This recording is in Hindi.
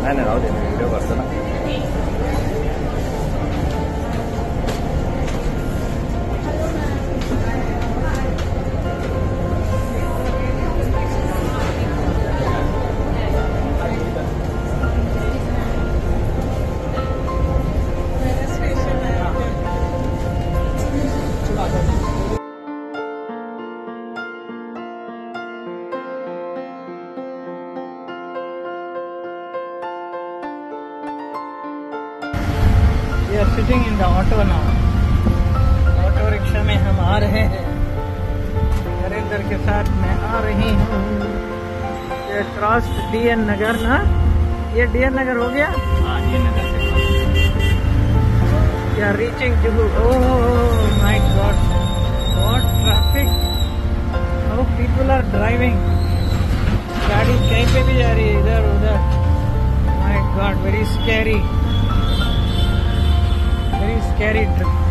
नहीं नहीं राहू दे वीडियो करतो ना. We are sitting in the auto now. Auto rickshaw में हम आ रहे हैं. नरेंद्र के साथ मैं आ रही हूँ. ये क्रॉस DN नगर ना. ये DN नगर हो गया. हाँ DN नगर से. We are reaching Juhu. Oh my God! What traffic! How people are driving. गाड़ी कहीं पे भी जा रही है, इधर उधर. My God! Very scary. Very scary trip.